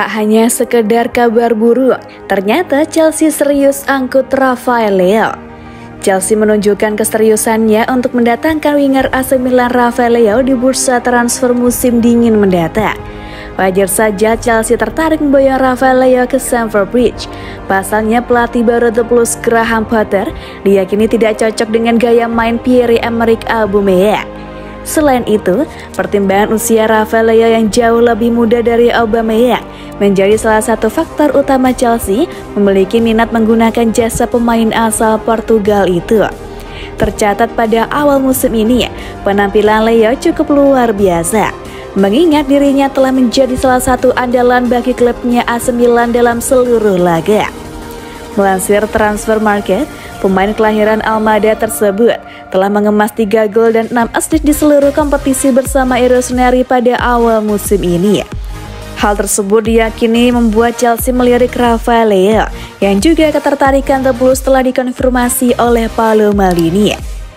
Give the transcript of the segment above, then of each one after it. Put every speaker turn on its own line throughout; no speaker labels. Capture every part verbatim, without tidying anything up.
Tak hanya sekedar kabar buruk, ternyata Chelsea serius angkut Rafael Leao. Chelsea menunjukkan keseriusannya untuk mendatangkan winger A C Milan Rafael Leao di bursa transfer musim dingin mendatang. Wajar saja Chelsea tertarik membayar Rafael Leao ke Stamford Bridge. Pasalnya pelatih baru The Blues Graham Potter diyakini tidak cocok dengan gaya main Pierre-Emerick Aubameyang. Selain itu, pertimbangan usia Rafael Leao yang jauh lebih muda dari Aubameyang menjadi salah satu faktor utama Chelsea memiliki minat menggunakan jasa pemain asal Portugal itu. Tercatat pada awal musim ini, penampilan Leao cukup luar biasa, mengingat dirinya telah menjadi salah satu andalan bagi klubnya A C Milan dalam seluruh laga. Melansir Transfer Market, pemain kelahiran Almada tersebut telah mengemas tiga gol dan enam assist di seluruh kompetisi bersama Rossoneri pada awal musim ini. Hal tersebut diyakini membuat Chelsea melirik Rafael Leao, yang juga ketertarikan The Blues telah dikonfirmasi oleh Paolo Maldini.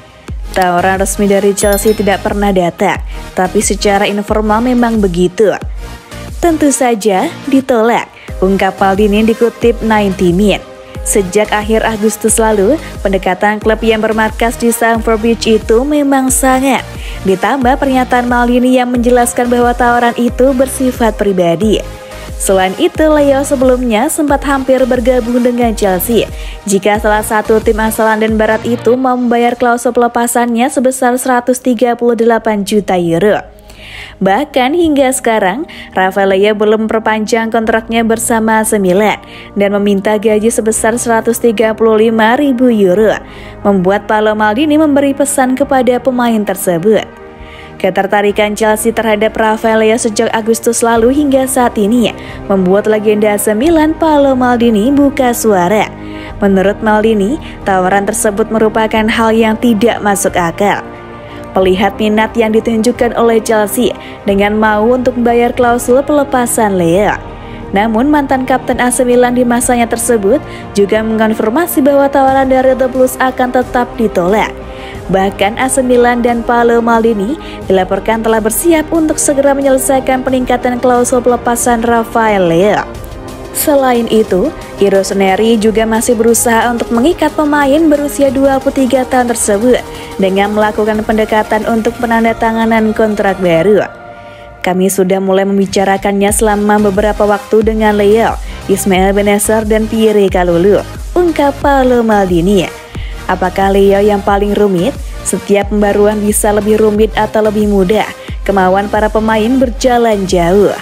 Tawaran resmi dari Chelsea tidak pernah datang, tapi secara informal memang begitu. Tentu saja ditolak, ungkap Maldini dikutip sembilan puluh Min. Sejak akhir Agustus lalu, pendekatan klub yang bermarkas di Stamford Bridge itu memang sangat. Ditambah pernyataan Maldini yang menjelaskan bahwa tawaran itu bersifat pribadi. Selain itu, Leao sebelumnya sempat hampir bergabung dengan Chelsea jika salah satu tim asal London Barat itu mau membayar klausul pelepasannya sebesar seratus tiga puluh delapan juta euro. Bahkan hingga sekarang, Rafael Leao belum memperpanjang kontraknya bersama A C Milan dan meminta gaji sebesar seratus tiga puluh lima ribu euro, membuat Paolo Maldini memberi pesan kepada pemain tersebut. Ketertarikan Chelsea terhadap Rafael Leao sejak Agustus lalu hingga saat ini membuat legenda A C Milan Paolo Maldini buka suara. Menurut Maldini, tawaran tersebut merupakan hal yang tidak masuk akal. Melihat minat yang ditunjukkan oleh Chelsea dengan mau untuk membayar klausul pelepasan Leao. Namun mantan kapten A C Milan di masanya tersebut juga mengonfirmasi bahwa tawaran dari The Blues akan tetap ditolak. Bahkan A C Milan dan Paolo Maldini dilaporkan telah bersiap untuk segera menyelesaikan peningkatan klausul pelepasan Rafael Leao. Selain itu, Rossoneri juga masih berusaha untuk mengikat pemain berusia dua puluh tiga tahun tersebut dengan melakukan pendekatan untuk penandatanganan kontrak baru. Kami sudah mulai membicarakannya selama beberapa waktu dengan Leao, Ismail Bennacer dan Pierre Kalulu, ungkap Paolo Maldini. Apakah Leao yang paling rumit? Setiap pembaruan bisa lebih rumit atau lebih mudah. Kemauan para pemain berjalan jauh.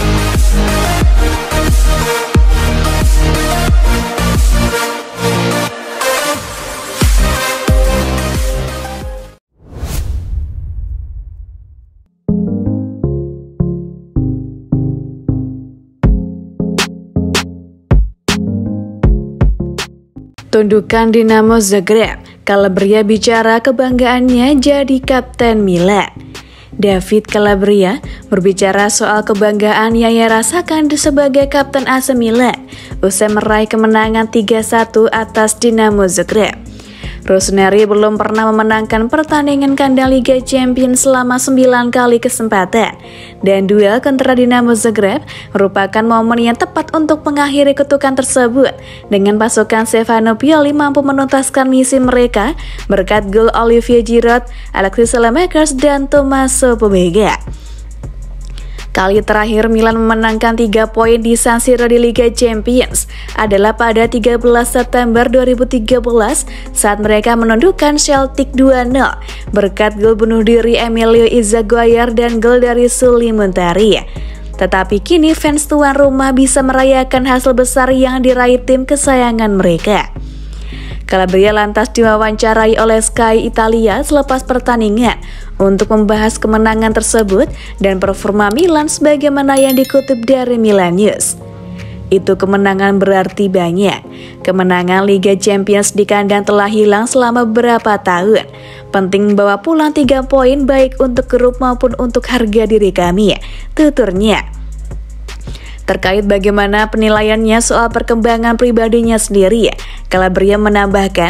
Tundukan Dinamo Zagreb, Calabria bicara kebanggaannya jadi kapten Milan. David Calabria berbicara soal kebanggaan yang ia rasakan sebagai kapten A C Milan usai meraih kemenangan tiga satu atas Dinamo Zagreb. Rossoneri belum pernah memenangkan pertandingan kandang Liga Champions selama sembilan kali kesempatan, dan duel kontra Dinamo Zagreb merupakan momen yang tepat untuk mengakhiri kutukan tersebut dengan pasukan Stefano Pioli mampu menuntaskan misi mereka berkat gol Olivier Giroud, Alexis Saelemaekers, dan Tommaso Pobega. Kali terakhir Milan memenangkan tiga poin di San Siro di Liga Champions adalah pada tiga belas September dua ribu tiga belas saat mereka menundukkan Celtic dua nol berkat gol bunuh diri Emilio Izagüeyer dan gol dari Sully Muntari. Tetapi kini fans tuan rumah bisa merayakan hasil besar yang diraih tim kesayangan mereka. Calabria lantas diwawancarai oleh Sky Italia selepas pertandingan untuk membahas kemenangan tersebut dan performa Milan sebagaimana yang dikutip dari Milan News. Itu kemenangan berarti banyak. Kemenangan Liga Champions di kandang telah hilang selama beberapa tahun. Penting membawa pulang tiga poin baik untuk grup maupun untuk harga diri kami, tuturnya. Terkait bagaimana penilaiannya soal perkembangan pribadinya sendiri, Calabria menambahkan,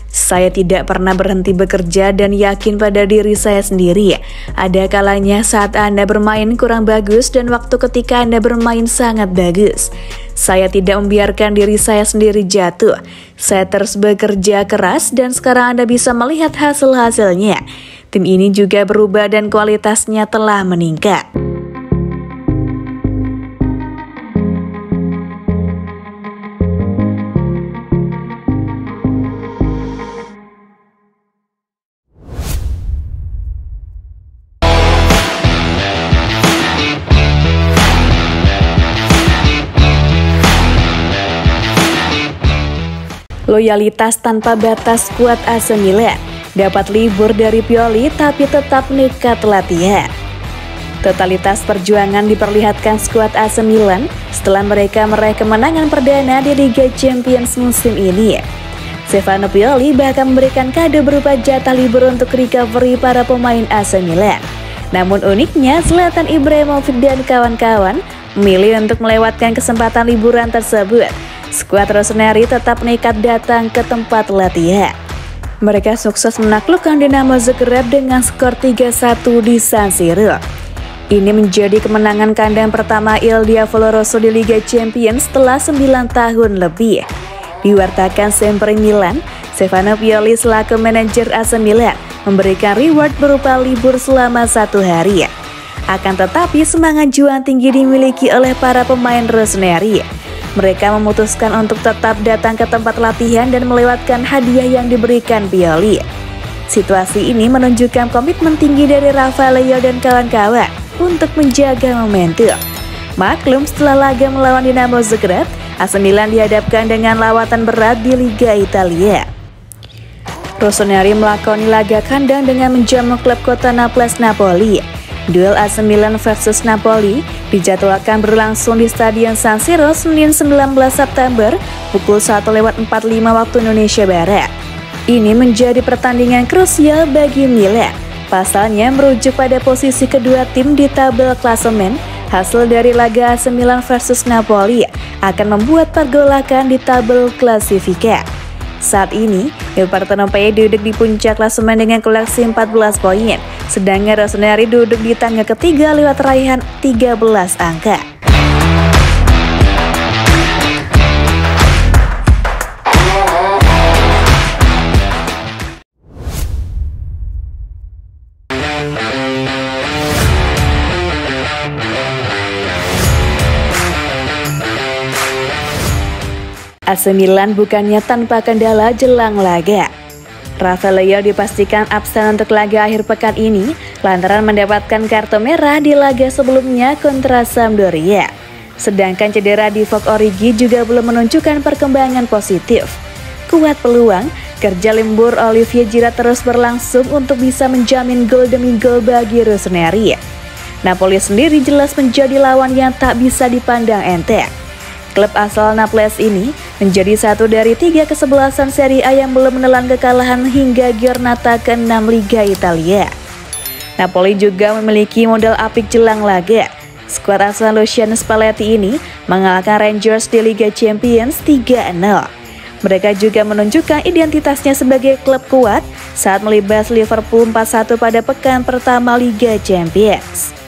Saya tidak pernah berhenti bekerja dan yakin pada diri saya sendiri. Ada kalanya saat Anda bermain kurang bagus dan waktu ketika Anda bermain sangat bagus. Saya tidak membiarkan diri saya sendiri jatuh. Saya terus bekerja keras dan sekarang Anda bisa melihat hasil-hasilnya. Tim ini juga berubah dan kualitasnya telah meningkat. Loyalitas tanpa batas skuad A C Milan, dapat libur dari Pioli tapi tetap nekat latihan. Totalitas perjuangan diperlihatkan skuad A C Milan setelah mereka meraih kemenangan perdana di Liga Champions musim ini. Stefano Pioli bahkan memberikan kado berupa jatah libur untuk recovery para pemain A C Milan. Namun uniknya, Zlatan Ibrahimovic dan kawan-kawan memilih untuk melewatkan kesempatan liburan tersebut. Skuad Rossoneri tetap nekat datang ke tempat latihan. Mereka sukses menaklukkan Dinamo Zagreb dengan skor tiga satu di San Siro. Ini menjadi kemenangan kandang pertama Il Diavolo Rosso di Liga Champions setelah sembilan tahun lebih. Diwartakan Sempre Milan, Stefano Pioli selaku manajer A C Milan memberikan reward berupa libur selama satu hari. Akan tetapi semangat juang tinggi dimiliki oleh para pemain Rossoneri. Mereka memutuskan untuk tetap datang ke tempat latihan dan melewatkan hadiah yang diberikan Pioli. Situasi ini menunjukkan komitmen tinggi dari Rafael Leao dan kawan-kawan untuk menjaga momentum. Maklum, setelah laga melawan Dinamo Zagreb, A C Milan dihadapkan dengan lawatan berat di Liga Italia. Rossoneri melakoni laga kandang dengan menjamu klub kota Naples Napoli. Duel A C Milan versus Napoli dijadwalkan berlangsung di Stadion San Siro Senin sembilan belas September pukul satu lewat empat puluh lima waktu Indonesia Barat. Ini menjadi pertandingan krusial bagi Milan. Pasalnya merujuk pada posisi kedua tim di tabel klasemen, hasil dari laga A C Milan versus Napoli akan membuat pergolakan di tabel klasifikasi. Saat ini, Il Partenopei duduk di puncak klasemen dengan koleksi empat belas poin, sedangkan Rossoneri duduk di tangga ketiga lewat raihan tiga belas angka. A C Milan bukannya tanpa kendala jelang laga. Rafael Leao dipastikan absen untuk laga akhir pekan ini lantaran mendapatkan kartu merah di laga sebelumnya kontra Sampdoria. Sedangkan cedera Divock Origi juga belum menunjukkan perkembangan positif. Kuat peluang, kerja lembur Olivier Giroud terus berlangsung untuk bisa menjamin gol demi gol bagi Rossoneri. Napoli sendiri jelas menjadi lawan yang tak bisa dipandang enteng. Klub asal Naples ini menjadi satu dari tiga kesebelasan Serie A yang belum menelan kekalahan hingga giornata keenam Liga Italia. Napoli juga memiliki modal apik jelang laga. Skuad asal Luciano Spalletti ini mengalahkan Rangers di Liga Champions tiga nol. Mereka juga menunjukkan identitasnya sebagai klub kuat saat melibas Liverpool empat satu pada pekan pertama Liga Champions.